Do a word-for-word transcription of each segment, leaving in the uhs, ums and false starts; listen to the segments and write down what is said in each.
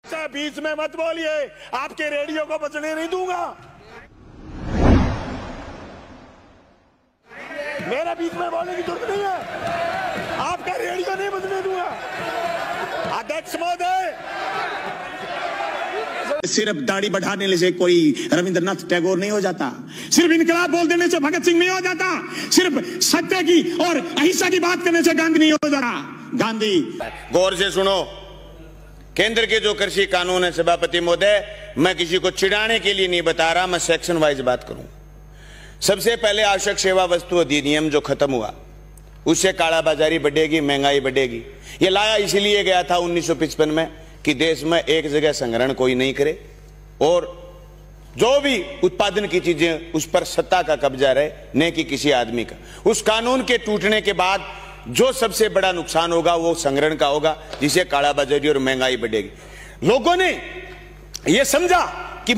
बीच में मत बोलिए, आपके रेडियो को बचने नहीं दूंगा। मेरा बीच में बोलने की जरूरत नहीं है, आपका रेडियो नहीं बचने दूंगा। अध्यक्ष महोदय, सिर्फ दाढ़ी बढ़ाने से कोई रविंद्रनाथ टैगोर नहीं हो जाता, सिर्फ इनकलाब बोल देने से भगत सिंह नहीं हो जाता, सिर्फ सत्य की और अहिंसा की बात करने से गांधी नहीं हो जाता। गांधी गौर से सुनो, केंद्र के जो कृषि कानून है सभापति महोदय, मैं किसी को चिढ़ाने के लिए नहीं बता रहा, मैं सेक्शन वाइज बात करूं। सबसे पहले आवश्यक सेवा वस्तु अधिनियम जो खत्म हुआ, उससे कालाबाजारी बढ़ेगी, महंगाई बढ़ेगी। यह लाया इसलिए गया था उन्नीस सौ पचपन में कि देश में एक जगह संग्रहण कोई नहीं करे और जो भी उत्पादन की चीजें उस पर सत्ता का कब्जा रहे, न कि किसी आदमी का। उस कानून के टूटने के बाद जो सबसे बड़ा नुकसान होगा वो संग्रहण का होगा, जिसे कालाबाजारी और महंगाई बढ़ेगी। लोगों ने यह समझा कि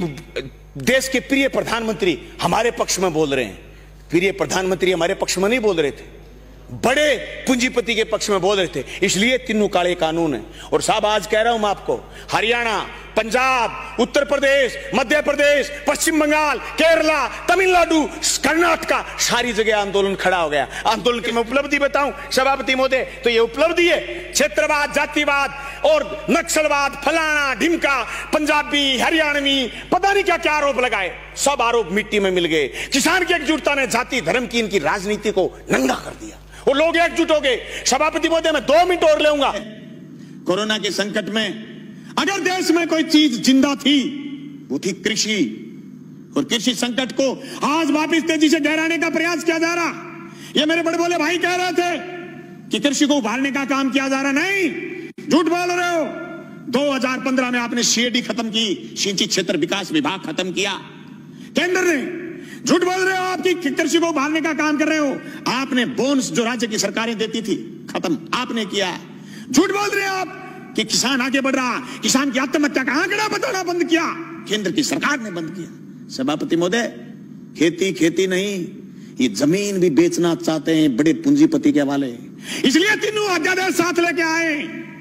देश के प्रिय प्रधानमंत्री हमारे पक्ष में बोल रहे हैं। प्रिय प्रधानमंत्री हमारे पक्ष में नहीं बोल रहे थे, बड़े पूंजीपति के पक्ष में बोल रहे थे, इसलिए तीनों काले कानून है। और साहब आज कह रहा हूं मैं आपको, हरियाणा, पंजाब, उत्तर प्रदेश, मध्य प्रदेश, पश्चिम बंगाल, केरला, तमिलनाडु, कर्नाटका, सारी जगह आंदोलन खड़ा हो गया। आंदोलन की मैं उपलब्धि बताऊं सभापति महोदय, तो ये उपलब्धि है क्षेत्रवाद, जातिवाद और नक्सलवाद, फलाना ढिमका, पंजाबी, हरियाणवी, पता नहीं क्या क्या आरोप लगाए, सब आरोप मिट्टी में मिल गए। किसान की एकजुटता ने जाति धर्म की इनकी राजनीति को नंगा कर दिया और लोग एकजुट हो गए। सभापति महोदय मैं दो मिनट और लेऊंगा। कोरोना के संकट में अगर देश में कोई चीज जिंदा थी वो थी कृषि, और कृषि संकट को आज वापस तेजी से गहराने का प्रयास किया जा रहा। ये मेरे बड़े बोले भाई कह रहे थे कि कृषि को उभारने का काम किया जा रहा, नहीं, झूठ बोल रहे हो। दो हज़ार पंद्रह में आपने सीएडी खत्म की, सिंचित क्षेत्र विकास विभाग खत्म किया केंद्र ने। झूठ बोल रहे हो, आपकी कृषि को उभारने का काम कर रहे हो। आपने बोनस जो राज्य की सरकारें देती थी खत्म आपने किया। झूठ बोल रहे हो आप कि किसान आगे बढ़ रहा, किसान की आत्महत्या का आंकड़ा बताना बंद किया, केंद्र की सरकार ने बंद किया। सभापति महोदय, खेती खेती नहीं, ये जमीन भी बेचना चाहते हैं बड़े पूंजीपति के हवाले, इसलिए तीनों अध्यादेश साथ लेके आए।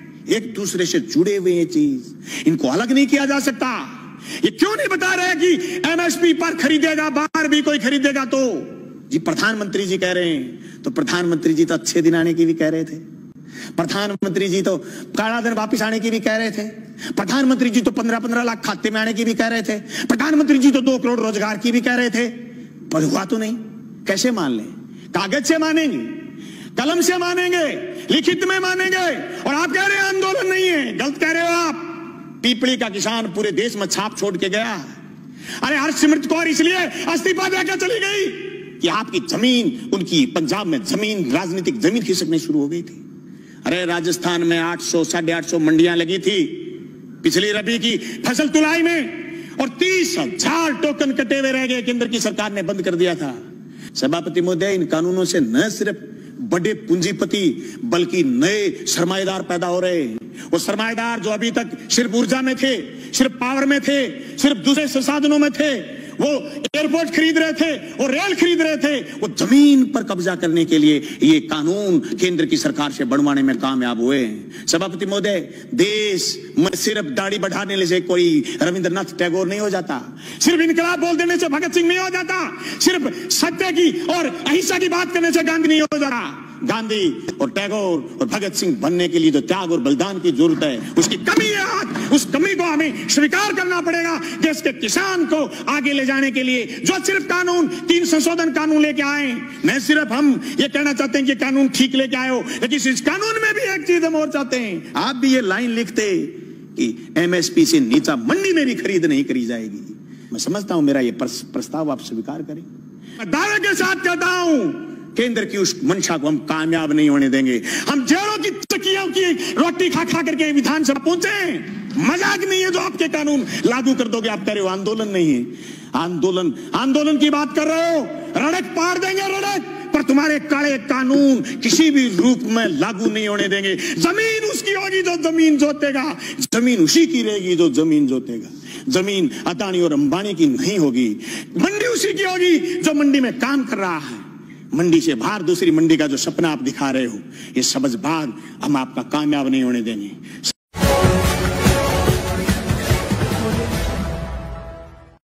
एक दूसरे से जुड़े हुए ये चीज, इनको अलग नहीं किया जा सकता। ये क्यों नहीं बता रहे कि एमएसपी पर खरीदेगा, बाहर भी कोई खरीदेगा तो जी प्रधानमंत्री जी कह रहे हैं, तो प्रधानमंत्री जी तो अच्छे दिन आने की भी कह रहे थे, प्रधानमंत्री जी तो काला धन वापिस आने की भी कह रहे थे, प्रधानमंत्री जी तो पंद्रह पंद्रह लाख खाते में आने की भी कह रहे थे, प्रधानमंत्री जी तो दो करोड़ रोजगार की भी कह रहे थे, पर हुआ तो नहीं। कैसे मान लें? कागज से मानेंगे, कलम से मानेंगे, लिखित में मानेंगे, और आप कह रहे हैं आंदोलन नहीं है। गलत कह रहे हो आप। पीपली का किसान पूरे देश में छाप छोड़ के गया। अरे हरसिमरत कौर इसलिए इस्तीफा देकर चली गई कि आपकी जमीन, उनकी पंजाब में जमीन, राजनीतिक जमीन खिसकनी शुरू हो गई थी। अरे राजस्थान में आठ सौ साढ़े आठ सौ मंडियां लगी थी पिछली रबी की फसल तुलाई में, और तीस हजार टोकन कटे हुए रह गए, केंद्र की सरकार ने बंद कर दिया था। सभापति महोदय, इन कानूनों से न सिर्फ बड़े पूंजीपति बल्कि नए सरमाएदार पैदा हो रहे हैं। वो सरमाएदार जो अभी तक सिर्फ ऊर्जा में थे, सिर्फ पावर में थे, सिर्फ दूसरे संसाधनों में थे, वो एयरपोर्ट खरीद रहे थे, वो रेल खरीद रहे थे, वो जमीन पर कब्जा करने के लिए ये कानून केंद्र की सरकार से बनवाने में कामयाब हुए हैं। सभापति महोदय, देश में सिर्फ दाढ़ी बढ़ाने से कोई रविंद्रनाथ टैगोर नहीं हो जाता, सिर्फ इनकलाब बोल देने से भगत सिंह नहीं हो जाता, सिर्फ सत्य की और अहिंसा की बात करने से गांधी नहीं हो जाता। गांधी और टैगोर और भगत सिंह बनने के लिए जो त्याग और बलिदान की जरूरत है, उसकी कमी है आज। उस कमी को हमें स्वीकार करना पड़ेगा। देश के किसान को आगे ले जाने के लिए जो सिर्फ कानून, तीन संशोधन कानून लेके आए, मैं सिर्फ हम ये कहना चाहते हैं कि कानून ठीक लेके आए हो, लेकिन इस कानून में भी एक चीज हम और चाहते हैं। आप भी ये लाइन लिखते कि एमएसपी से नीचा मंडी में भी खरीद नहीं करी जाएगी। मैं समझता हूं मेरा ये प्रस्ताव आप स्वीकार करें। मैं दावे के साथ कहता हूं, केंद्र की उस मंशा को हम कामयाब नहीं होने देंगे। हम जेलों की चकियों की रोटी खा खा करके विधानसभा पहुंचे। मजाक नहीं है जो आपके कानून लागू कर दोगे। आप कह रहे हो आंदोलन नहीं है, आंदोलन आंदोलन की बात कर रहे हो, रड़क पार देंगे रड़क, पर तुम्हारे काले कानून किसी भी रूप में लागू नहीं होने देंगे। जमीन उसकी होगी जो जमीन जोतेगा, जमीन उसी की रहेगी जो जमीन जोतेगा। जमीन अदानी और अंबानी की नहीं होगी, मंडी उसी की होगी जो मंडी में काम कर रहा है। मंडी से बाहर दूसरी मंडी का जो सपना आप दिखा रहे हो, ये समझ भाग हम आपका कामयाब नहीं होने देंगे।